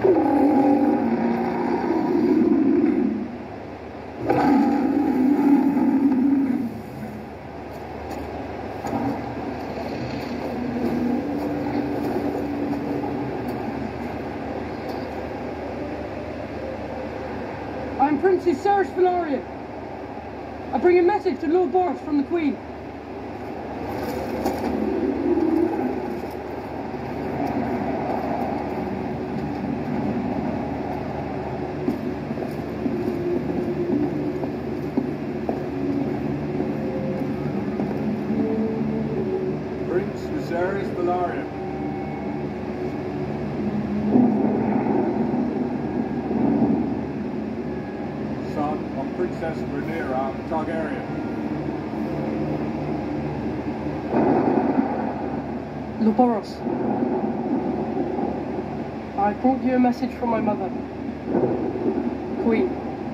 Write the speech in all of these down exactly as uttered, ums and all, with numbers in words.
I'm Prince Viserys Velaryon. I bring a message to Lord Boros from the Queen. Prince Viserys Velaryon. Son of Princess Rhaenyra Targaryen. Lord Boros, I brought you a message from my mother, Queen.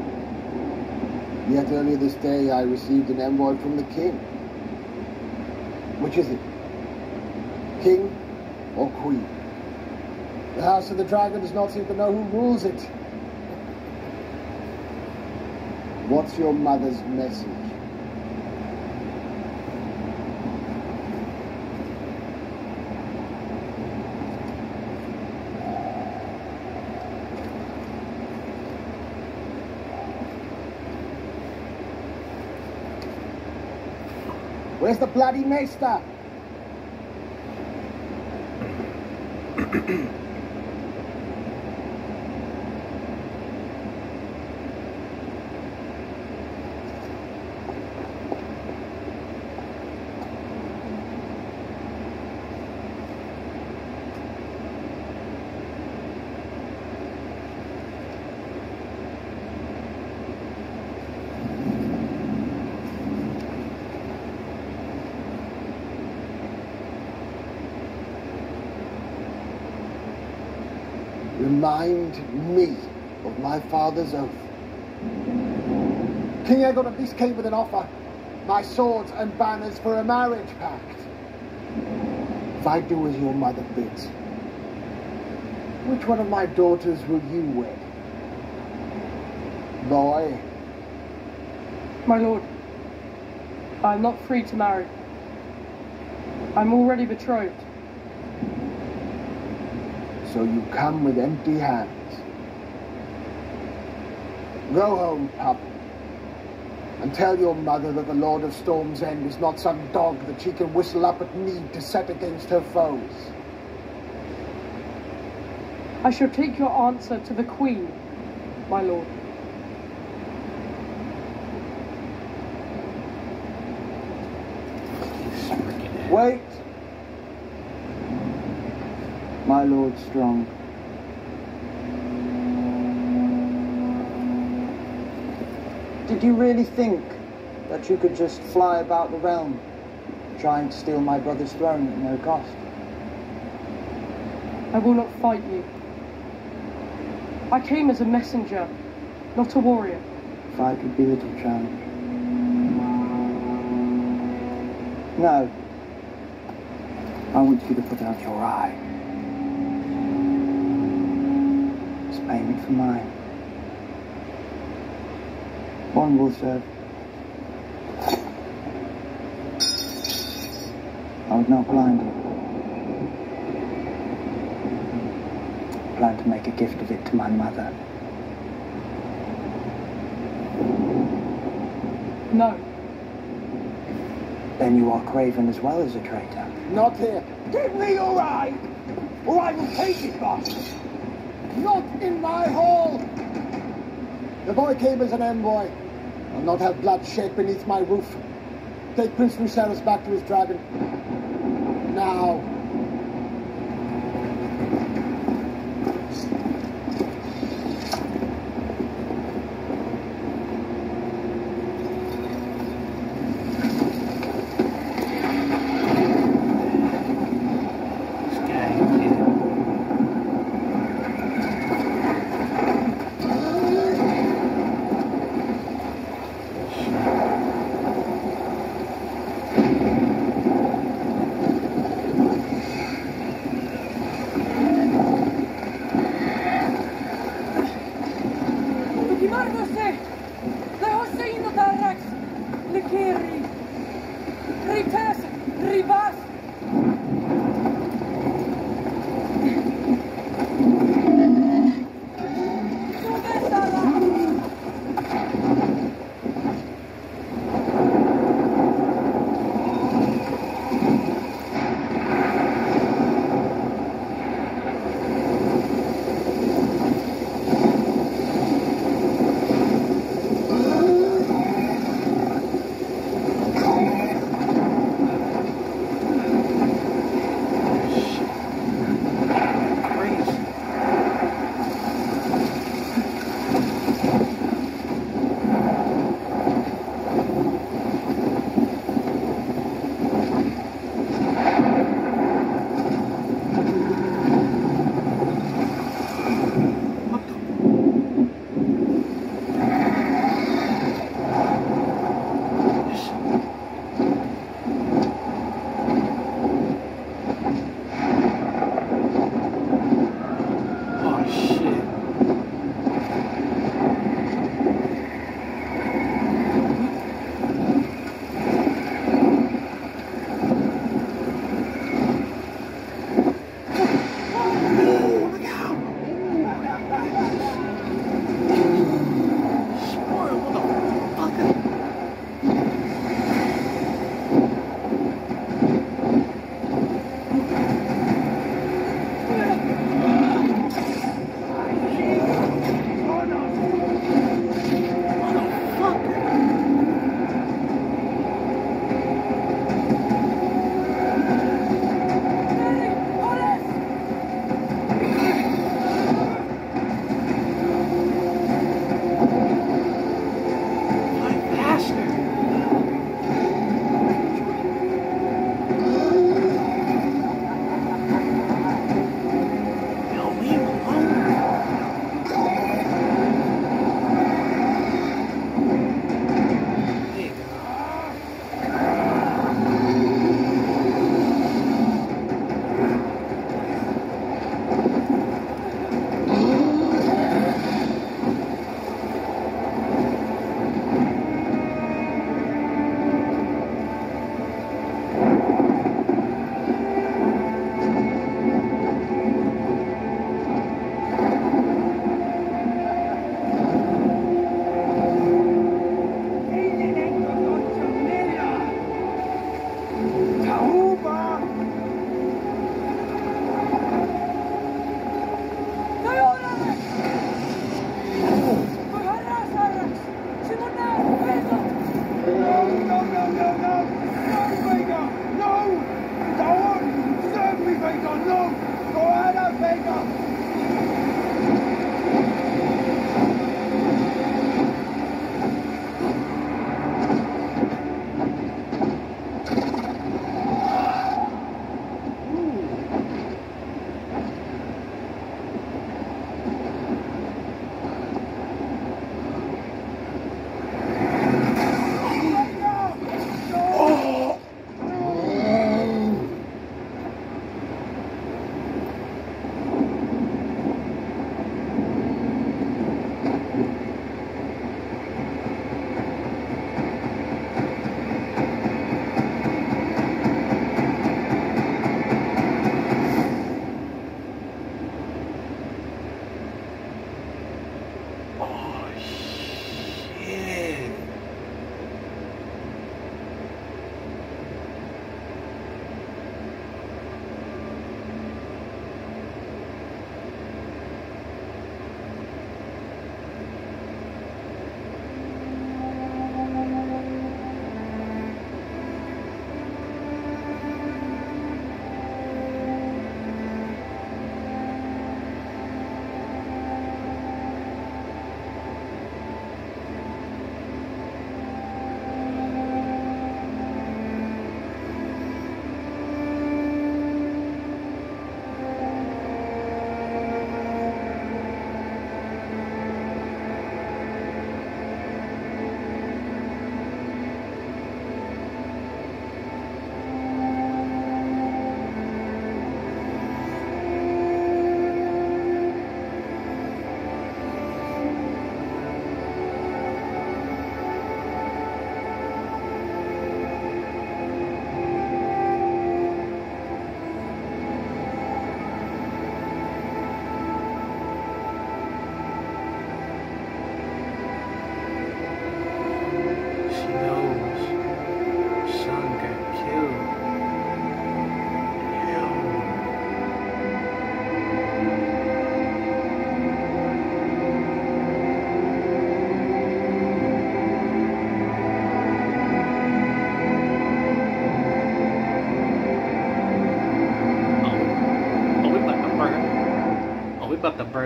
Yet earlier this day I received an envoy from the king. Which is it? King or Queen? The House of the Dragon does not seem to know who rules it. What's your mother's message? Where's the bloody maester? Remind me of my father's oath. King Aegon at least came with an offer. My swords and banners for a marriage pact. If I do as your mother bids, which one of my daughters will you wed? Boy? My lord, I am not free to marry. I'm already betrothed. So you come with empty hands. Go home, pup, and tell your mother that the Lord of Storm's End is not some dog that she can whistle up at need to set against her foes. I shall take your answer to the Queen, my lord. Wait! My Lord Strong. Did you really think that you could just fly about the realm, trying to steal my brother's throne at no cost? I will not fight you. I came as a messenger, not a warrior. Fight would be little challenge. No. I want you to put out your eye. It's payment for mine. One will serve. I would not blind you. I plan to make a gift of it to my mother. No. Then you are craven as well as a traitor. Not here. Give me your eye, or I will take it, bastard. Not in my hall. The boy came as an envoy. I'll not have blood shed beneath my roof. Take Prince Viserys back to his dragon. Now.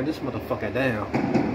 burn this motherfucker down.